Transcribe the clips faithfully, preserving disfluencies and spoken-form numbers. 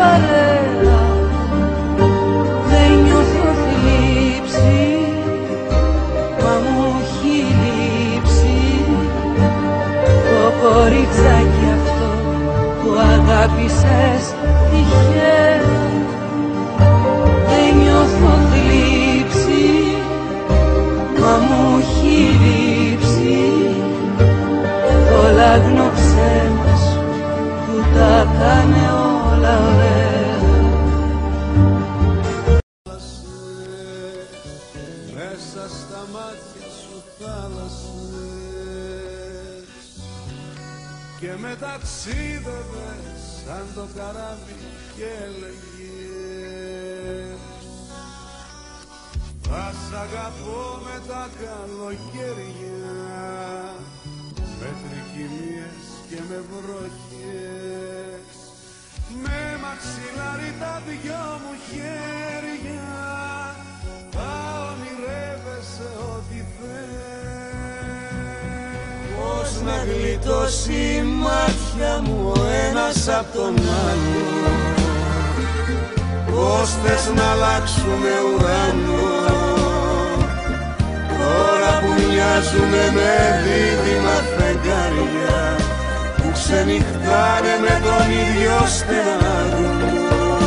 παρέα. Δεν νιώθω θλίψη, μα μου έχει λείψει το κοριτσάκι αυτό που αγάπησες τυχαία. Δεν νιώθω θλίψη, μα μου έχει λείψει το λάγνο ψέμα σου που τα κάνε όλα ωραία. Μέσα στα μάτια σου θάλασσες και με ταξίδευες σαν το καράβι και έλεγες θα σ' αγαπώ με τα καλοκαίρια, με τρικυμίες και με βροχές, με μαξιλάρι τα δυο μου χέρια, θα ονειρεύεσαι ό,τι θες. Πώς να γλιτώσει η μάτια μου ο ένας απ' τον άλλο, πώς θες να αλλάξουμε ουρανό, τώρα που μοιάζουμε με δίδυμα φεγγάρια που ξενυχτάνε με τον ίδιο στεναγμό.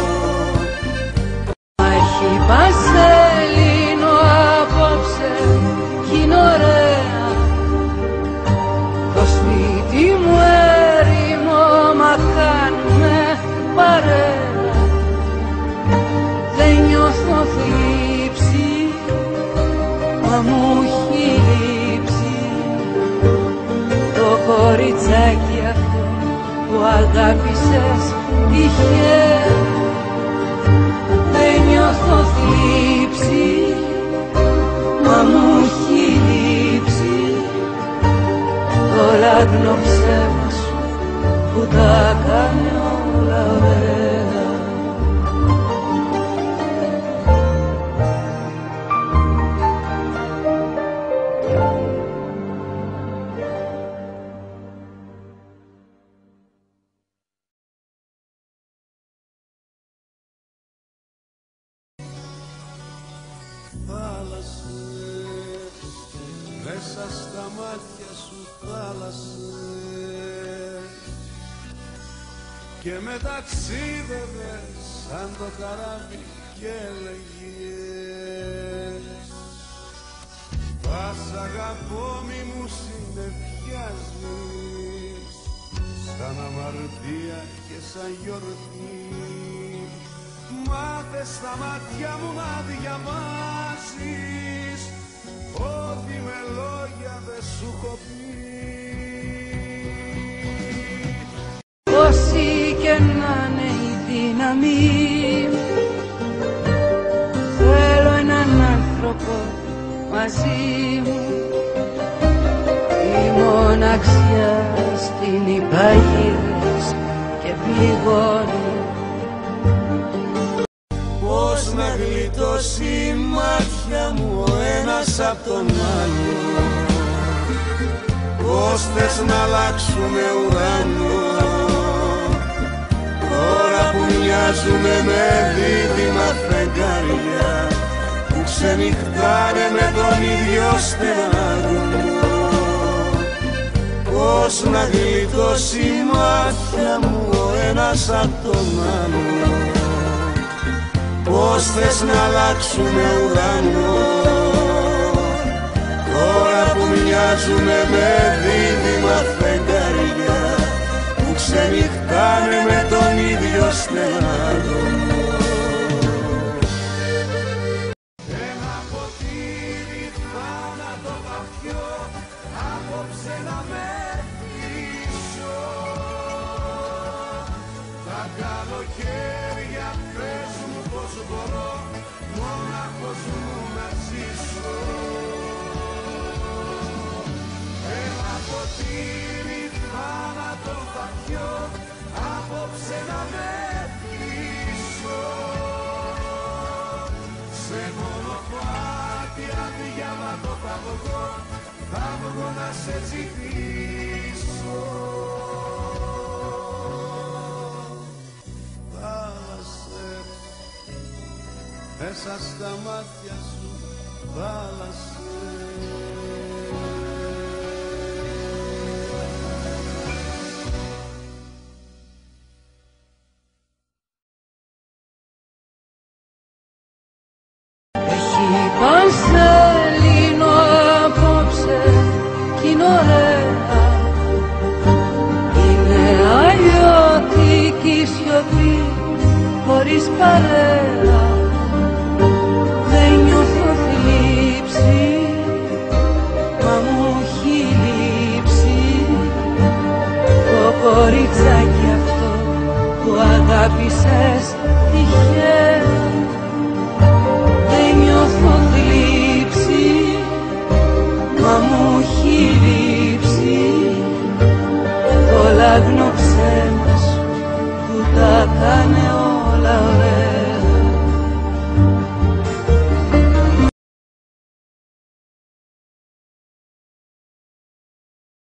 Έχει πασέλινο απόψε κι είναι ωραία το σπίτι μου έρημο, μα κάνουμε παρέα. Δεν νιώθω θλίψη, μα μου έχει λείψει το κοριτσάκι αυτό που αγάπησες τυχαία. Δεν νιώθω θλίψη, μα μου έχει λείψει το λάγνο ψέμα σου που τα κάνει όλα ωραία. Θάλασσες, μέσα στα μάτια σου θάλασσες και με ταξίδευες σαν το καράβι και έλεγες θα σ' αγαπώ μη μου συννεφιάζεις, σαν αμαρτία και σαν γιορτή. Μάθε στα μάτια μου να διαβάσεις ό,τι με λόγια δεν σου έχω πει. Όση και να είναι η δύναμη, θέλω έναν άνθρωπο μαζί μου. Η μοναξιά στην υπαγίδες και πληγώνει. Πώς να γλιτώσει η μάτια μου ο ένας απ' τον άλλο, πώς θες να αλλάξουμε ουρανό, τώρα που μοιάζουμε με δίδυμα φεγγάρια που ξενυχτάνε με τον ίδιο στεναγμό. Πώς να γλιτώσει η μάτια μου ο ένας απ' τον άλλο, πώς θες να αλλάξουμε ουρανό, τώρα που μοιάζουμε με δίδυμα φεγγάρια που ξενυχτάνε με τον ίδιο στεναγμό. Ένα ποτήρι θάνατο θα πιω, απόψε να με πείσω. Τα καλοκαίρια πες μου πως μπορώ μόναχος μου να ζήσω. Ένα ποτήρι θάνατο θα πιω, απόψε να με πείσω. Σε μονοπάτι αδιάβατο θα βγω, θα βγω να σε ζητήσω. μέσα στα μάτια σου θάλασσες. Έχει πανσέλινο απόψε κι είναι ωραία. Είναι αλλιώτικη σιωπή χωρίς παρέα. Δεν νιώθω θλίψη, μα μου έχει λείψει το κοριτσάκι αυτό που αγάπησες τυχαία.